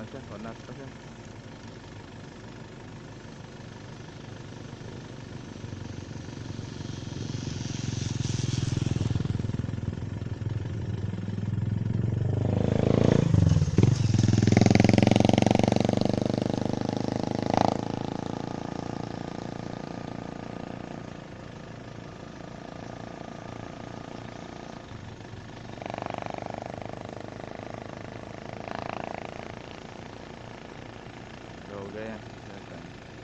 siya, honat pa siya. Gaya silakan.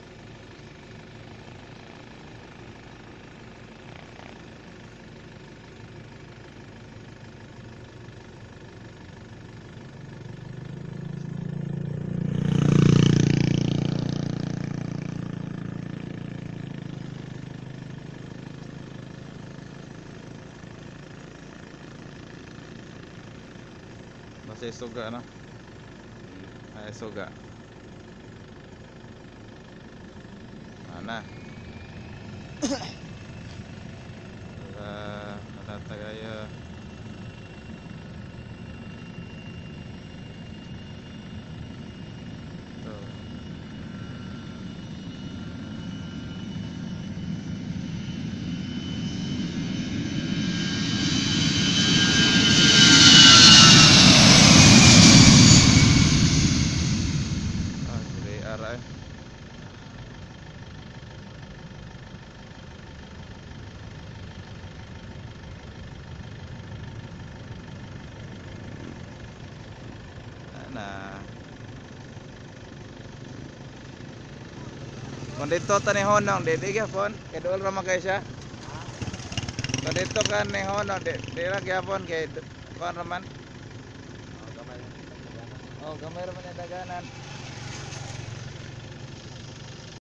Masih suga no? Ay suga. Mana? Ada tagaya. Tuh. Ah, jadi arah. Na kung dito ta ni honong di gyapon kay duol ra man kay siya. Kung dito kan ni honong di ra gyapon kay kuan ra man. Oh, gamay ra man ang daganan.